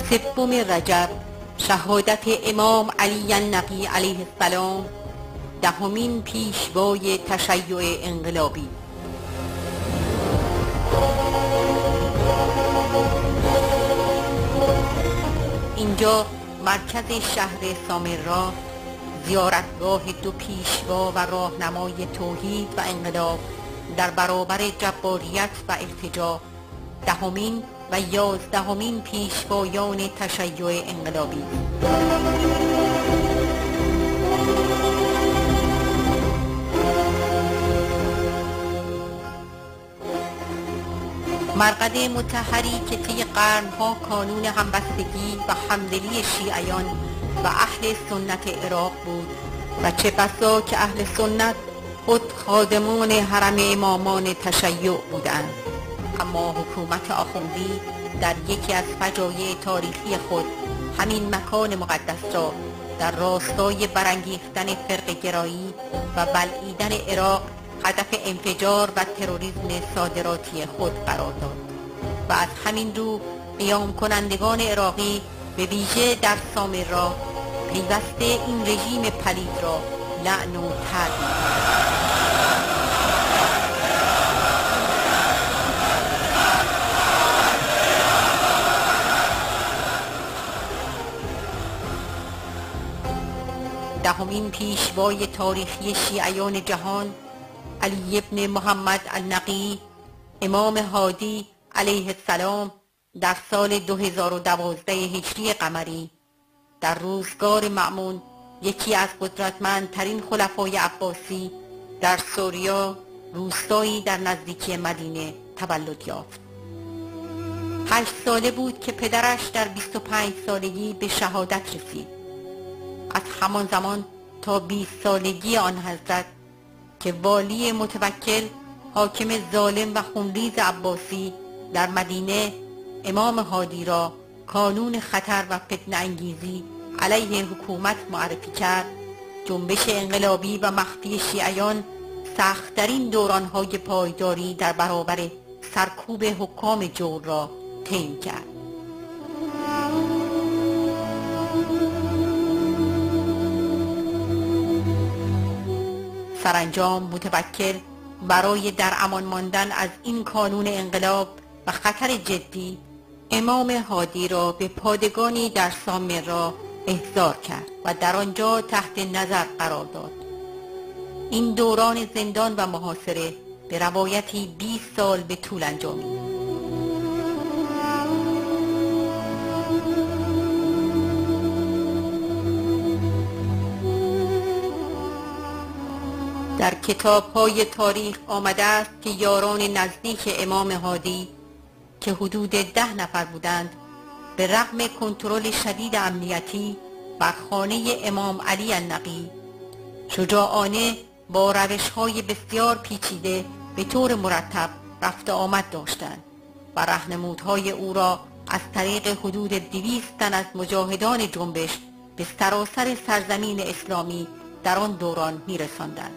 سوم رجب شهادت امام علی النقی علیه السلام، دهمین پیشوای تشیع انقلابی. اینجا مرکز شهر سامرا، زیارتگاه دو پیشوا و راهنمای توحید و انقلاب در برابر جباریت و ارتجاع، دهمین و 11مین پیشوایان تشیع انقلابی. مرقد مطهری که طی قرنها کانون همبستگی و همدلی شیعیان و اهل سنت عراق بود و چه بسا که اهل سنت خود خادمان حرم امامان تشیع بودند، اما حکومت آخوندی در یکی از فجایع تاریخی خود همین مکان مقدس را در راستای برانگیختن فرقه‌گرایی و بلعیدن عراق هدف انفجار و تروریسم صادراتی خود قرار داد و از همین رو قیام کنندگان عراقی به ویژه در سامرا پیوسته این رژیم پلید را لعن و طرد می‌کنند. دهمین پیشوای تاریخی شیعیان جهان، علی ابن محمد النقی امام هادی علیه السلام، در سال 2012 هجری قمری در روزگار مأمون یکی از قدرتمندترین خلفای عباسی در سوریا، روستایی در نزدیکی مدینه تولد یافت. 8 ساله بود که پدرش در 25 سالگی به شهادت رسید. از همان زمان تا 20 سالگی آن حضرت که والی متوکل حاکم ظالم و خونریز عباسی در مدینه امام هادی را کانون خطر و فتنه انگیزی علیه حکومت معرفی کرد، جنبش انقلابی و مخفی شیعیان سخت‌ترین دوران‌های پایداری در برابر سرکوب حکام جور را طی کرد. سرانجام متوکل برای در امان ماندن از این کانون انقلاب و خطر جدی امام هادی را به پادگانی در سامرا احضار کرد و در آنجا تحت نظر قرار داد. این دوران زندان و محاصره به روایتی 20 سال به طول انجامید. در کتاب‌های تاریخ آمده است که یاران نزدیک امام هادی که حدود 10 نفر بودند، به رغم کنترل شدید امنیتی بر خانه امام علی النقی، شجاعانه با روش‌های بسیار پیچیده به طور مرتب رفت آمد داشتند و راهنمودهای او را از طریق حدود 200 تن از مجاهدان جنبش به سراسر سرزمین اسلامی در آن دوران می‌رساندند.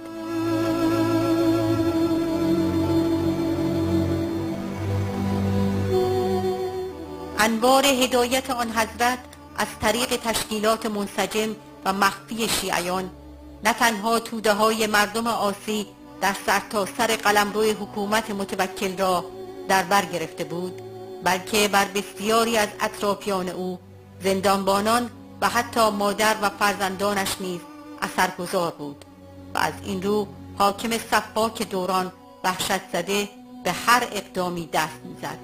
انوار هدایت آن حضرت از طریق تشکیلات منسجم و مخفی شیعیان نه تنها توده‌های مردم عاصی در سرتاسر قلمرو حکومت متوکل را در بر گرفته بود، بلکه بر بسیاری از اطرافیان او، زندانبانان و حتی مادر و فرزندانش نیز اثرگذار بود و از این رو حاکم سفاک دوران وحشت زده به هر اقدامی دست می‌زد.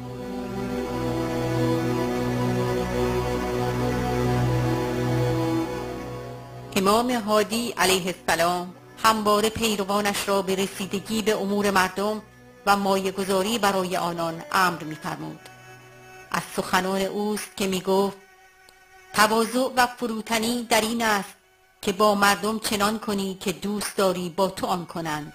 امام هادی علیه السلام همواره پیروانش را به رسیدگی به امور مردم و مایه‌گذاری برای آنان امر می‌فرمود. از سخنان اوست که می‌گفت: تواضع و فروتنی در این است که با مردم چنان کنی که دوست داری با تو آن کنند.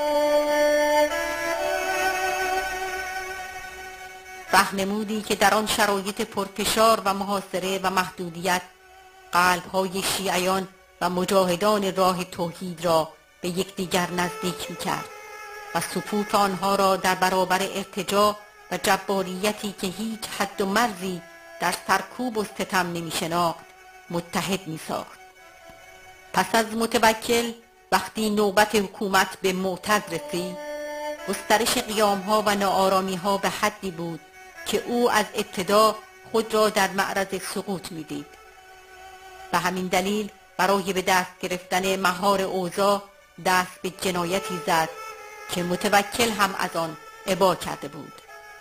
راهنمودی که در آن شرایط پرفشار و محاصره و محدودیت قلب‌های شیعیان و مجاهدان راه توحید را به یکدیگر نزدیک می‌کرد و صفوف آنها را در برابر ارتجاع و جباریتی که هیچ حد و مرزی در سرکوب و ستم نمی شناخت متحد می ساخت. پس از متوکل وقتی نوبت حکومت به معتض رسید، گسترش قیام‌ها و ناآرامی‌ها به حدی بود که او از ابتدا خود را در معرض سقوط می‌دید. به همین دلیل برای به دست گرفتن مهار اوضاع دست به جنایتی زد که متوکل هم از آن ابا کرده بود.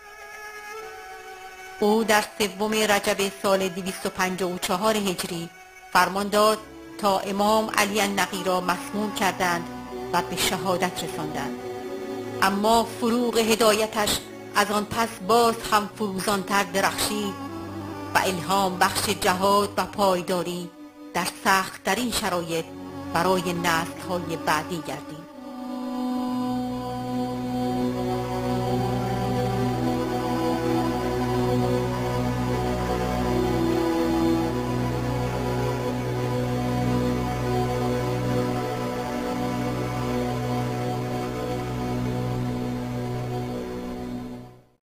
او در 3 رجب سال 254 هجری فرمان داد تا امام علی النقی را مسموم کردند و به شهادت رساندند. اما فروغ هدایتش از آن پس باز هم فروزانتر درخشید و الهام بخش جهاد و پایداری در سخت‌ترین شرایط برای نسل‌های بعدی گردید.